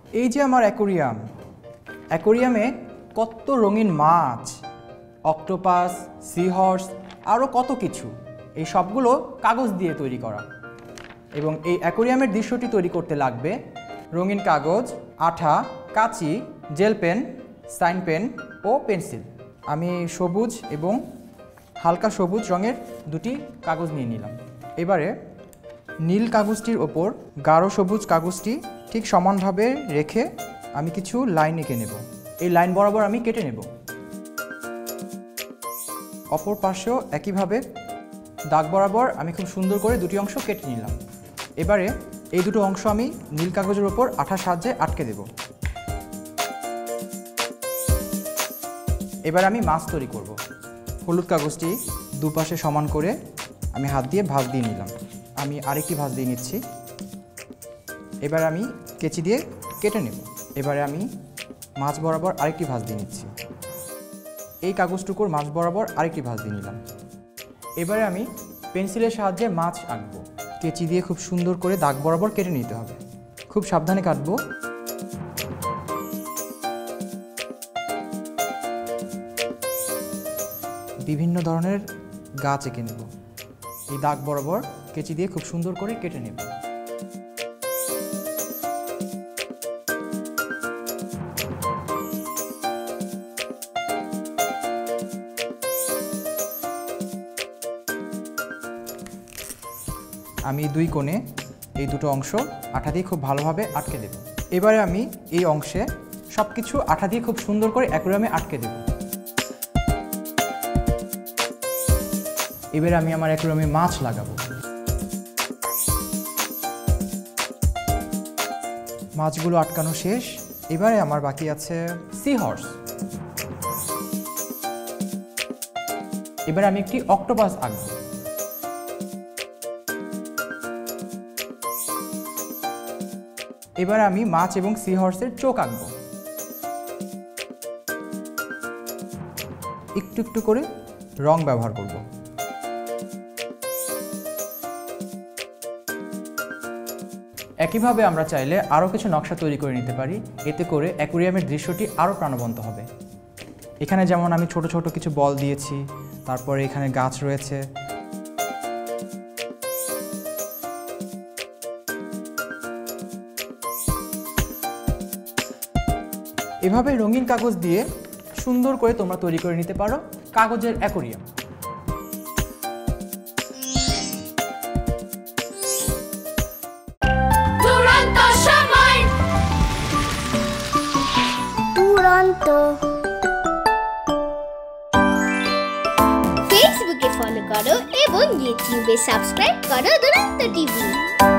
এই যে আমার অ্যাকোরিয়াম, অ্যাকোরিয়ামে কত রঙিন মাছ, অক্টোপাস, সি হর্স, আরও কত কিছু। এই সবগুলো কাগজ দিয়ে তৈরি করা। এবং এই অ্যাকোরিয়ামের দৃশ্যটি তৈরি করতে লাগবে রঙিন কাগজ, আঠা, কাঁচি, জেল পেন, সাইন পেন ও পেন্সিল। আমি সবুজ এবং হালকা সবুজ রঙের দুটি কাগজ নিয়ে নিলাম। এবারে নীল কাগজটির ওপর গাঢ় সবুজ কাগজটি ঠিক সমানভাবে রেখে আমি কিছু লাইন এঁকে নেব। এই লাইন বরাবর আমি কেটে নেব। অপর পাশেও একইভাবে দাগ বরাবর আমি খুব সুন্দর করে দুটি অংশ কেটে নিলাম। এবারে এই দুটো অংশ আমি নীল কাগজের ওপর আঠার সাহায্যে আটকে দেব। এবার আমি মাছ তৈরি করব। হলুদ কাগজটি দুপাশে সমান করে আমি হাত দিয়ে ভাঁজ দিয়ে নিলাম। আমি আরেকটি ভাঁজ দিয়ে নিচ্ছি। এবার আমি কেচি দিয়ে কেটে নেব। এবারে আমি মাছ বরাবর আরেকটি ভাঁজ দিয়ে নিচ্ছি। এই কাগজটুকুর মাছ বরাবর আরেকটি ভাঁজ দিয়ে নিলাম। এবারে আমি পেন্সিলের সাহায্যে মাছ আঁকবো। কেচি দিয়ে খুব সুন্দর করে দাগ বরাবর কেটে নিতে হবে। খুব সাবধানে কাটবো। বিভিন্ন ধরনের গাছ এঁকে নেব। এই দাগ বরাবর কেচি দিয়ে খুব সুন্দর করে কেটে নেব। আমি দুই কোণে এই দুটো অংশ আঠা দিয়ে খুব ভালোভাবে আটকে দেব। এবারে আমি এই অংশে সব কিছু আঠা দিয়ে খুব সুন্দর করে অ্যাকোরিয়ামে আটকে দেব। এবারে আমি আমার অ্যাকোরিয়ামে মাছ লাগাবো। মাছগুলো আটকানো শেষ। এবারে আমার বাকি আছে সি হর্স। এবারে আমি একটি অক্টোপাস আঁকবো। এবার আমি মাছ এবং সি হর্সের চোখ আঁকবো। একটু একটু করে রং ব্যবহার করব। একইভাবে আমরা চাইলে আরও কিছু নকশা তৈরি করে নিতে পারি। এতে করে অ্যাকোরিয়ামের দৃশ্যটি আরও প্রাণবন্ত হবে। এখানে যেমন আমি ছোট ছোট কিছু বল দিয়েছি, তারপরে এখানে গাছ রয়েছে। এভাবে রঙিন কাগজ দিয়ে সুন্দর করে তোমরা তৈরি করে নিতে পারো কাগজের অ্যাকোরিয়াম। ফেসবুকে ফলো করো এবং ইউটিউবে সাবস্ক্রাইব করো দুরন্ত টিভি।